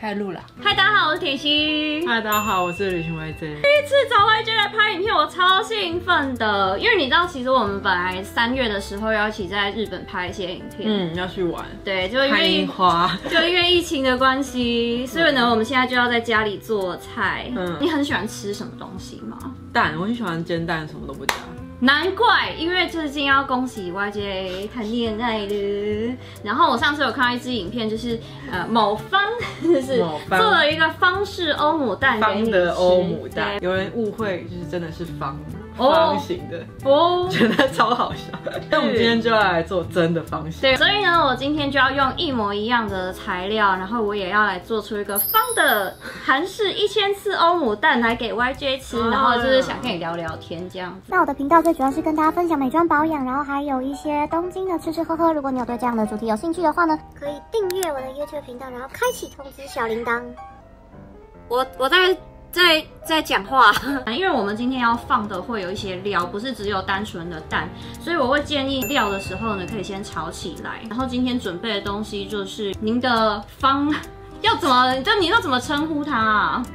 开录了。 嗨，大家好，我是铁西。 嗨，大家好，我是旅行 YJ。 第一次找 YJ 来拍影片，我超兴奋的，因为你知道，其实我们本来3月的时候要一起在日本拍一些影片， 要去玩， 对，就因看为樱花， 就因为疫情的关系，所以呢，我们现在就要在家里做菜。你很喜欢吃什么东西吗？ 蛋，我很喜欢煎蛋，什么都不加。 难怪，因为最近要恭喜 YJ 谈恋爱了。然后我上次有看到一支影片，就是某方就是做了一个方式欧姆蛋给你吃， 方的欧姆蛋，有人误会就是真的是方形的哦，觉得超好笑。那我们今天就要来做真的方形。 对，所以呢，我今天就要用一模一样的材料，然后我也要来做出一个方的韩式1000次欧姆蛋来给 YJ 吃，然后就是想跟你聊聊天这样子。 那我的频道最主要是跟大家分享美妆保养，然后还有一些东京的吃吃喝喝。如果你有对这样的主题有兴趣的话呢，可以订阅我的 YouTube 频道，然后开启通知小铃铛。 我在讲话，因为我们今天要放的会有一些料，不是只有单纯的蛋，所以我会建议料的时候呢，可以先炒起来。然后今天准备的东西就是您的方要怎么，你要怎么称呼它啊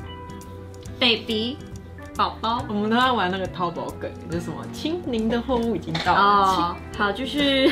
？baby。宝宝， 我们都在玩那个淘宝梗，就是什么亲，您的货物已经到了。哦， 好，就是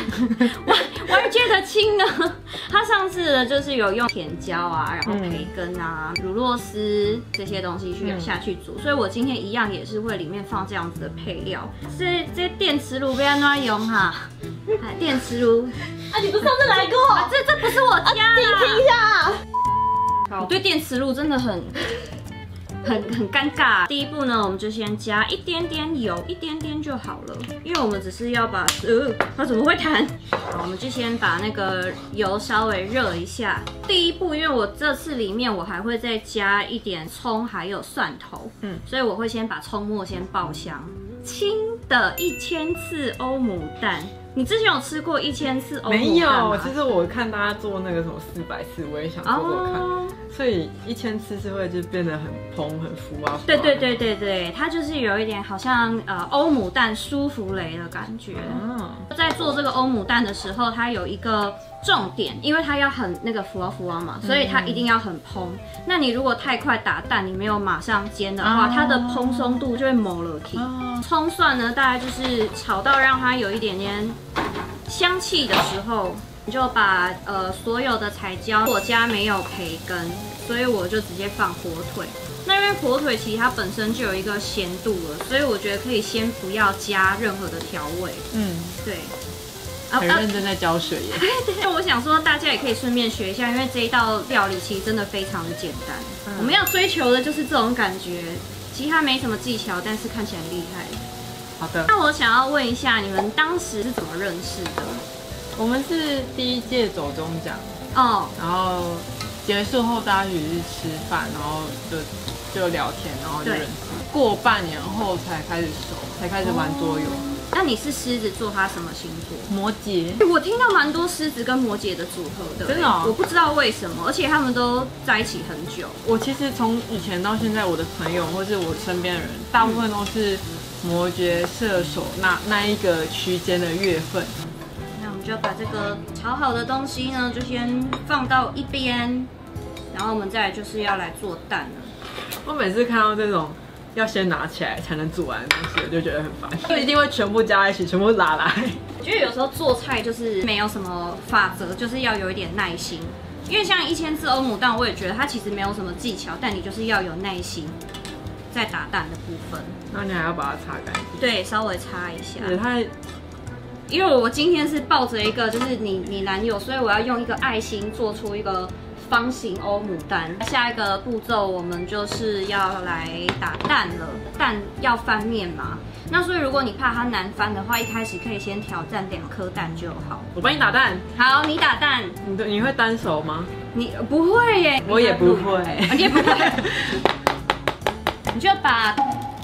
YJ 的亲呢，他上次呢就是有用甜椒啊，然后培根啊、乳酪丝这些东西下去煮，所以我今天一样也是会里面放这样子的配料。这电磁炉要怎么用哈？电磁炉啊，你不是上次来过？ 这不是我家啦。 你听一下。 我对电磁炉真的很尴尬。第一步呢，我们就先加一点点油，一点点就好了，因为我们只是要把它怎么会弹？好，我们就先把那个油稍微热一下。第一步，因为我这次里面我还会再加一点葱，还有蒜头，所以我会先把葱末先爆香。轻的1000次欧姆蛋。你之前有吃过1000次欧姆蛋吗？ 没有，其实我看大家做那个什么400次，我也想做做看。所以1000次是会就变得很蓬很浮啊。 对，它就是有一点好像欧姆蛋舒芙蕾的感觉。在做这个欧姆蛋的时候，它有一个重点，因为它要很那个浮啊嘛，所以它一定要很蓬。那你如果太快打蛋，你没有马上煎的话，它的蓬松度就会没了去。葱蒜呢，大概就是炒到让它有一点点香气的时候，你就把所有的彩椒，我家没有培根，所以我就直接放火腿。那因为火腿其实它本身就有一个咸度了，所以我觉得可以先不要加任何的调味。对。 很认真在教水耶。 对，我想说大家也可以顺便学一下，因为这一道料理其实真的非常的简单。我们要追求的就是这种感觉，其实它没什么技巧，但是看起来很厉害。 好的。 那我想要问一下，你们当时是怎么认识的？ 我们是第1届走中奖哦， 然后结束后大家一起去吃饭，然后就聊天，然后就认识。过半年后才开始熟，才开始玩桌游。 那你是狮子座，他什么星座？ 摩羯。 我听到蛮多狮子跟摩羯的组合的， 真的哦？ 我不知道为什么，而且他们都在一起很久。 我其实从以前到现在，我的朋友或是我身边的人，大部分都是摩羯、射手那一个区间的月份。 那我们就把这个炒好的东西呢，就先放到一边，然后我们再来就是要来做蛋了。 我每次看到这种要先拿起来才能煮完的东西，我就觉得很烦，就一定会全部加在一起，全部拉来。 我觉得有时候做菜就是没有什么法则，就是要有一点耐心。因为像1000次欧姆蛋，我也觉得它其实没有什么技巧，但你就是要有耐心。在打蛋的部分， 那你还要把它擦干净。 对，稍微擦一下。 也太…… 因为我今天是抱着一个就是你男友，所以我要用一个爱心做出一个方形欧姆蛋。下一个步骤我们就是要来打蛋了，蛋要翻面嘛。那所以如果你怕它难翻的话，一开始可以先挑战2颗蛋就好。 我帮你打蛋。 好，你打蛋。 你会单手吗？ 你不会耶。 我也不会。 你也不会。你就把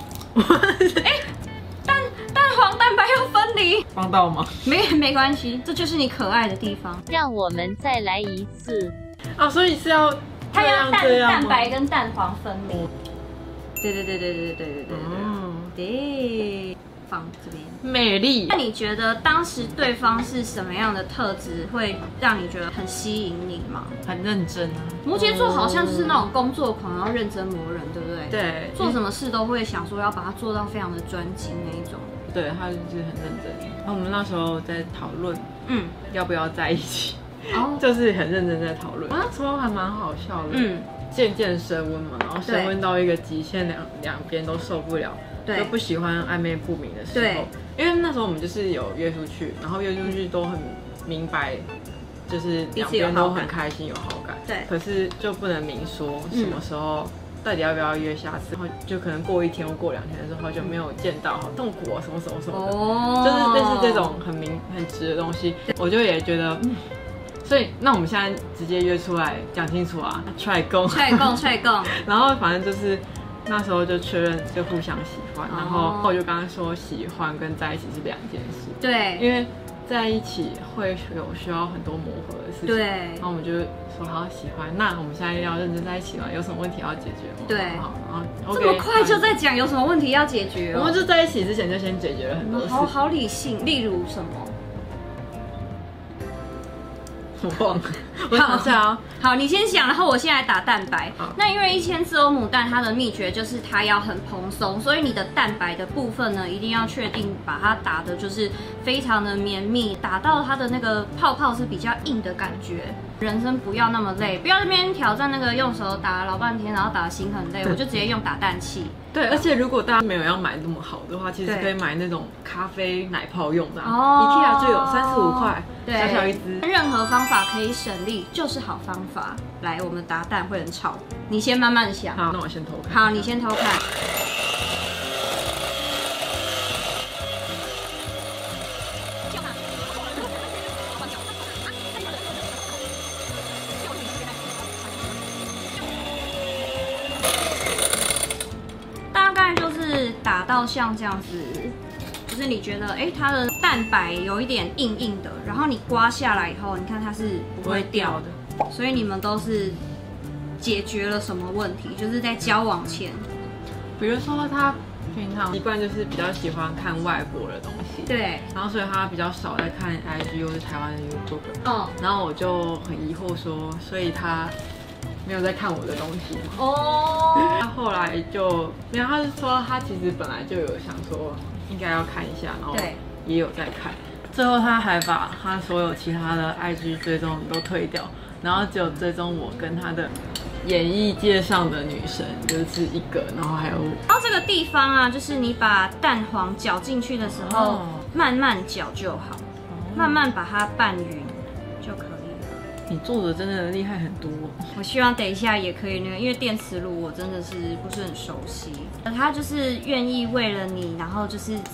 蛋黄蛋白要分离。 帮到吗？ 没关系，这就是你可爱的地方。 让我们再来一次。 啊，所以是要它要蛋白跟蛋黄分离。对。 放这边。 美丽。 那你觉得当时对方是什么样的特质会让你觉得很吸引你吗？ 很认真啊。 摩羯座好像就是那种工作狂，然后认真磨人，对不对？ 对， 做什么事都会想说要把它做到非常的专精那一种。 对，他就是很认真。然后我们那时候在讨论，要不要在一起，就是很认真在讨论。那时候还蛮好笑的，渐渐升温嘛，然后升温到一个极限，两边都受不了，就不喜欢暧昧不明的时候。因为那时候我们就是有约出去，然后约出去都很明白，就是两边都很开心有好感，对。可是就不能明说什么时候。到底要不要约下次？然后就可能过1天或过2天之后就没有见到，好痛苦啊，什么什么什么的，就是类似这种很直的东西，我就也觉得，所以那我们现在直接约出来讲清楚啊，踹共，然后反正就是那时候就确认就互相喜欢，然后我就刚刚说喜欢跟在一起是2件事，对，因为在一起会有需要很多磨合的事情，对，然后我们就说好喜欢，那我们现在要认真在一起了，有什么问题要解决吗？对，好，然后这么快就在讲有什么问题要解决我们就在一起之前就先解决了很多事， 好理性，例如什么？ 我忘了，我想下啊。 好，你先想，然后我现在打蛋白。那因为1000次欧姆蛋，它的秘诀就是它要很蓬松，所以你的蛋白的部分呢，一定要确定把它打的就是非常的绵密，打到它的那个泡泡是比较硬的感觉。人生不要那么累，不要那边挑战那个用手打老半天，然后打的心很累，我就直接用打蛋器。 对，而且如果大家没有要买那么好的话，其实可以买那种咖啡奶泡用的，IKEA 就有35块，小小一支。 任何方法可以省力就是好方法。来，我们打蛋会很吵，你先慢慢想。 好，那我先偷看。 好，你先偷看。打到像这样子，就是你觉得它的蛋白有一点硬硬的，然后你刮下来以后，你看它是不会掉的，所以你们都是解决了什么问题？就是在交往前， 比如说他平常习惯就是比较喜欢看外国的东西，对，然后所以他比较少在看 IG 或是台湾的 YouTube，然后我就很疑惑说，所以他没有在看我的东西他后来就，因为他是说他其实本来就有想说应该要看一下，然后也有在看，最后他还把他所有其他的 IG 追踪都退掉，然后只有追踪我跟他的演艺界上的女神就是一个，然后还有这个地方啊，就是你把蛋黄搅进去的时候，慢慢搅就好，慢慢把它拌匀就可以。 你做的真的厉害很多， 我希望等一下也可以那个，因为电磁炉我真的是不是很熟悉。他就是愿意为了你，然后就是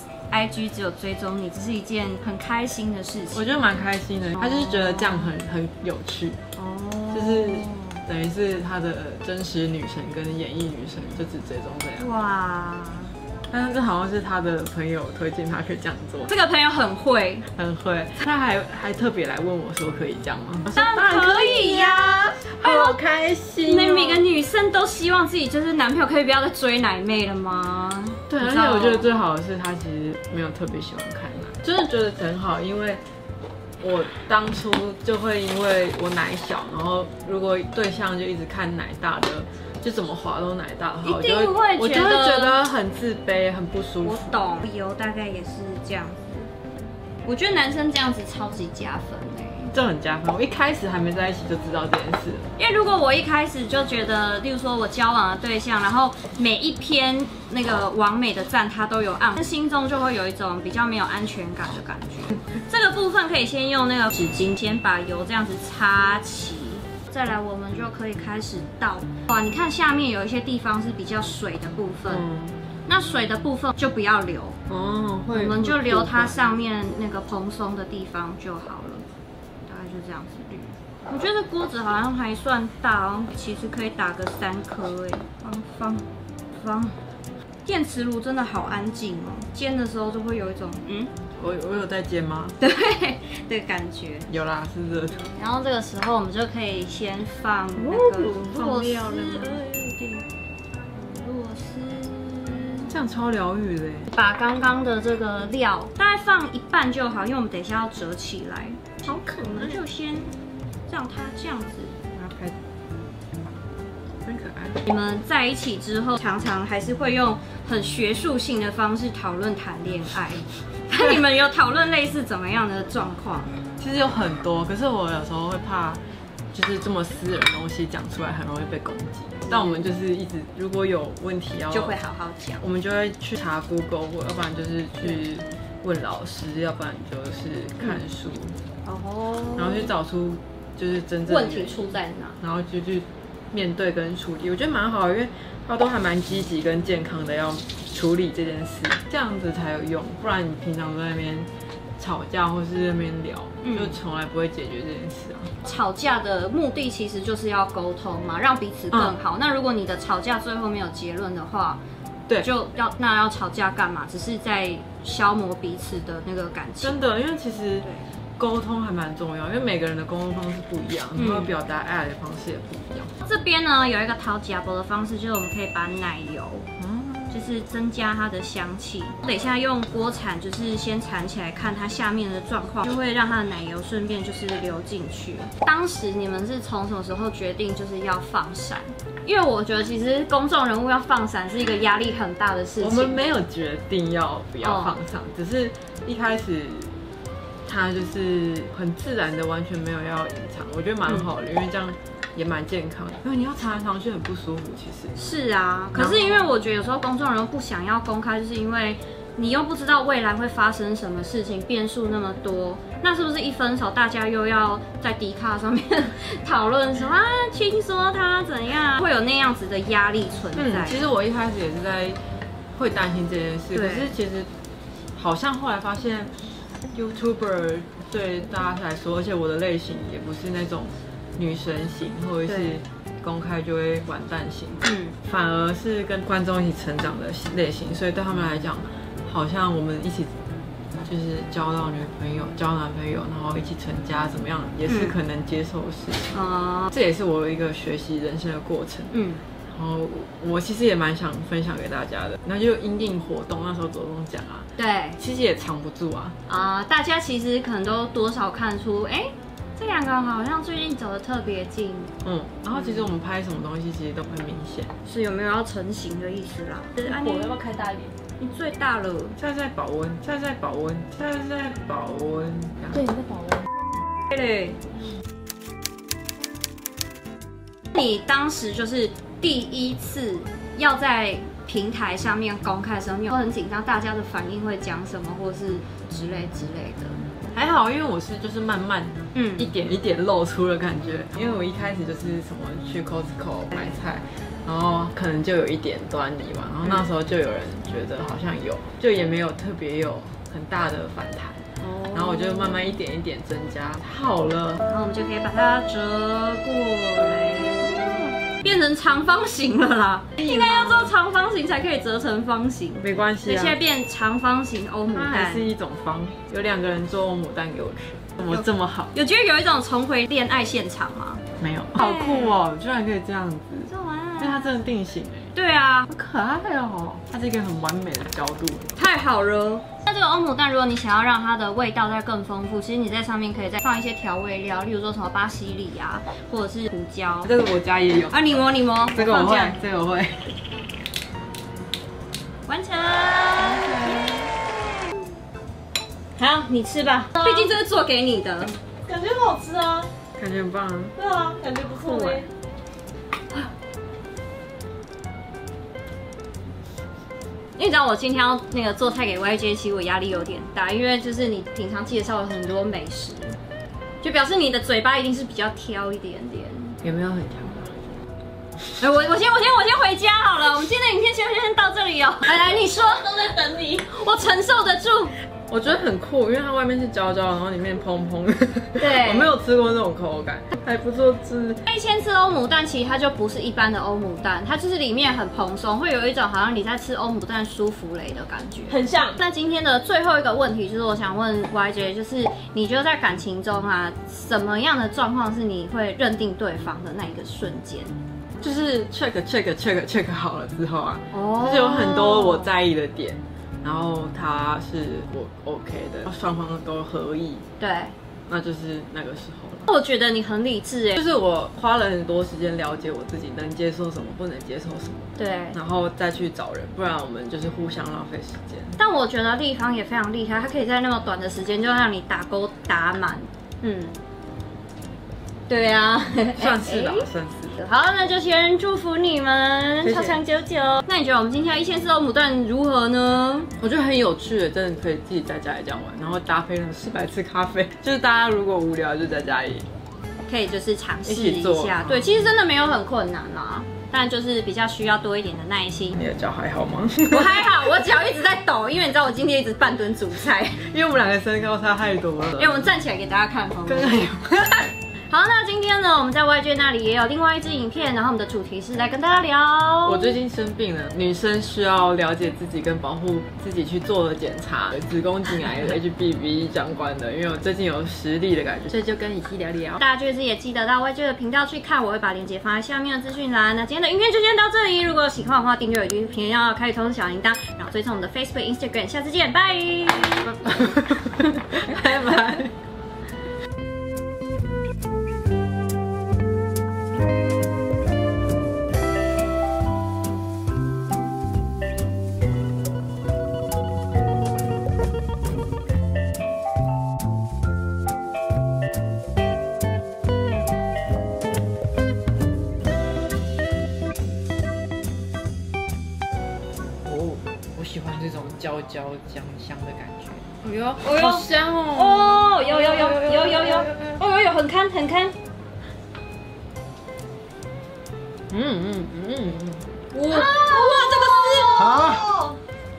IG 只有追踪你，这是一件很开心的事情。 我觉得蛮开心的，他就是觉得这样很有趣，就是等于是他的真实女神跟演艺女神就只追踪这样。哇！但是这好像是他的朋友推荐他可以这样做。 这个朋友很会， 他还特别来问我说可以这样吗？ 当然可以呀， 好开心。 每个女生都希望自己就是男朋友可以不要再追奶妹了吗？ 对，而且我觉得最好的是他其实没有特别喜欢看奶，就是觉得很好，因为我当初就会因为我奶小，然后如果对象就一直看奶大的。就怎么滑都奶大的话，我就会觉得很自卑，很不舒服。 我懂，理由大概也是这样子。我觉得男生这样子超级加分这很加分。我一开始还没在一起就知道这件事了。 因为如果我一开始就觉得，例如说我交往的对象，然后每一篇那个完美的赞他都有按，心中就会有一种比较没有安全感的感觉。这个部分可以先用那个纸巾先把油这样子擦齐。再来，我们就可以开始倒。哇，你看下面有一些地方是比较水的部分，那水的部分就不要留我们就留它上面那个蓬松的地方就好了。大概就这样子滤。我觉得锅子好像还算大其实可以打个3颗放。电磁炉真的好安静煎的时候就会有一种我有在煎吗？ 对的感觉。 有啦，是热的。 然后这个时候我们就可以先放那个螺丝， 这样超疗愈的。 把刚刚的这个料大概放一半就好，因为我们等一下要折起来。好可能就先让它这样子。 很可爱。 你们在一起之后，常常还是会用很学术性的方式讨论谈恋爱。那你们有讨论类似怎么样的状况？ 其实有很多，可是我有时候会怕，就是这么私人的东西讲出来很容易被攻击。但我们就是一直如果有问题就会好好讲， 我们就会去查 Google， 要不然就是去问老师，要不然就是看书，然后去找出就是真正问题出在哪， 然后就去面对跟处理。我觉得蛮好的，因为他都还蛮积极跟健康的要处理这件事，这样子才有用。不然你平常在那边吵架或是在那边聊，就从来不会解决这件事啊。 吵架的目的其实就是要沟通嘛，让彼此更好。那如果你的吵架最后没有结论的话，对，那要吵架干嘛？只是在消磨彼此的那个感情。 真的，因为其实沟通还蛮重要，因为每个人的沟通方式不一样，然后表达爱的方式也不一样。 这边呢有一个讨夹薄的方式，就是我们可以把奶油，就是增加它的香气。等一下用锅铲，就是先铲起来看它下面的状况，就会让它的奶油顺便就是流进去。当时你们是从什么时候决定就是要放闪？因为我觉得其实公众人物要放闪是一个压力很大的事情。 我们没有决定要不要放闪，只是一开始他就是很自然的，完全没有要隐藏，我觉得蛮好的，因为这样也蛮健康的。因为你要常来常去很不舒服，其实是啊。可是因为我觉得有时候公众人物不想要公开，就是因为你又不知道未来会发生什么事情，变数那么多，那是不是一分手大家又要在迪卡上面讨论说啊，听说他怎样，会有那样子的压力存在。 其实我一开始也是会担心这件事，可是其实好像后来发现 YouTuber 对大家来说，而且我的类型也不是那种女神型或者是公开就会完蛋型，反而是跟观众一起成长的类型，所以对他们来讲，好像我们一起就是交到女朋友、交男朋友，然后一起成家，怎么样也是可能接受的事情。这也是我一个学习人生的过程。然后我其实也蛮想分享给大家的，那就因应活动那时候走动奖啊， 对， 其实也藏不住啊。 大家其实可能都多少看出，这两个人好像最近走得特别近。 然后其实我们拍什么东西其实都很明显， 是有没有要成型的意思啦？ 火要不要开大一点？ 你最大了， 现在保温，现在保温，现在保温。 对，你在保温。 对嘞。你当时就是第一次要在平台上面公开的时候，你会很紧张，大家的反应会讲什么，或是之类的。 还好，因为我是就是慢慢一点一点露出的感觉。因为我一开始就是什么去 Costco 买菜，然后可能就有一点端倪嘛，然后那时候就有人觉得好像有，就也没有特别有很大的反弹。然后我就慢慢一点一点增加，好了， 然后我们就可以把它折过来，变成长方形了啦。应该要做长方形才可以折成方形， 没关系啊。 现在变长方形欧姆蛋， 它还是一种方。有2个人做欧姆蛋给我吃，怎么这么好？ 有觉得有一种重回恋爱现场吗？ 没有，好酷哦，居然可以这样子， 这玩意儿， 因为它真的定型对啊， 好可爱哦，它是一个很完美的角度， 太好了。那这个欧姆蛋，如果你想要让它的味道再更丰富，其实你在上面可以再放一些调味料，例如说什么巴西里啊，或者是胡椒。 这个我家也有。 你摸， 这个我会，这个我会。 完成。好，你吃吧，毕竟这是做给你的。 感觉很好吃啊， 感觉很棒啊。 对啊，感觉不错哎。 因为你知道我今天要那个做菜给 YJ， 其实我压力有点大，因为就是你平常介绍了很多美食，就表示你的嘴巴一定是比较挑一点点。 有没有很挑？ 我先回家好了。我们今天的影片先到这里哦。来，你说， 都在等你， 我承受得住。 我觉得很酷，因为它外面是焦焦，然后里面蓬蓬。 对， 我没有吃过这种口感，还不错吃。 一千次欧姆蛋其实它就不是一般的欧姆蛋，它就是里面很蓬松，会有一种好像你在吃欧姆蛋舒芙蕾的感觉， 很像。 那今天的最后一个问题就是我想问 YJ， 就是你觉得在感情中啊，什么样的状况是你会认定对方的那一个瞬间？ 就是 check 好了之后啊，就是有很多我在意的点，然后他是我 OK 的，双方都合意， 对， 那就是那个时候了。 我觉得你很理智哎， 就是我花了很多时间了解我自己能接受什么，不能接受什么， 对， 然后再去找人，不然我们就是互相浪费时间。 但我觉得立方也非常厉害，他可以在那么短的时间就让你打勾打满，对啊， 算是吧，算是。 好，那就先祝福你们长长久久。那你觉得我们今天1004欧姆蛋如何呢？ 我觉得很有趣的，真的可以自己在家里这样玩，然后搭配那个400次咖啡，就是大家如果无聊就在家里可以就是尝试一下。对，其实真的没有很困难啦，但就是比较需要多一点的耐心。 你的脚还好吗？ 我还好，我脚一直在抖，因为你知道我今天一直半蹲煮菜， 因为我们两个身高差太多了。 我们站起来给大家看， 刚刚有。 好，那今天呢，我们在YJ那里也有另外一支影片，然后我们的主题是来跟大家聊。 我最近生病了，女生需要了解自己跟保护自己去做的检查，子宫颈癌、HPV 相关的，因为我最近有实力的感觉，所以就跟以希聊聊。大家就是也记得到YJ的频道去看，我会把链接放在下面的资讯栏。那今天的影片就先到这里，如果喜欢的话，订阅我的YouTube频道，开启通知小铃铛，然后追踪我们的 Facebook、Instagram， 下次见，拜拜拜。喜欢这种焦焦香香的感觉。哎呦，好香哦！ 哦，有，很看。哇，这个是啊，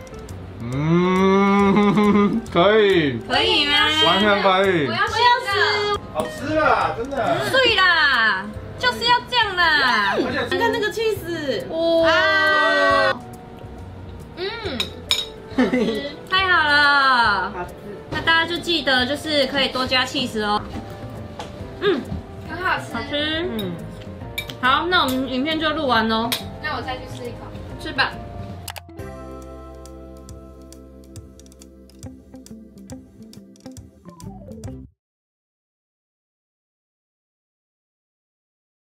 可以吗？ 完全可以。 我要吃， 好吃啦，真的。 对啦，就是要这样啦。 你看那个起司， 哇，太好了。那大家就记得就是可以多加起司哦。 很好吃。 好吃。好，那我们影片就录完喽。 那我再去吃一口。 吃吧。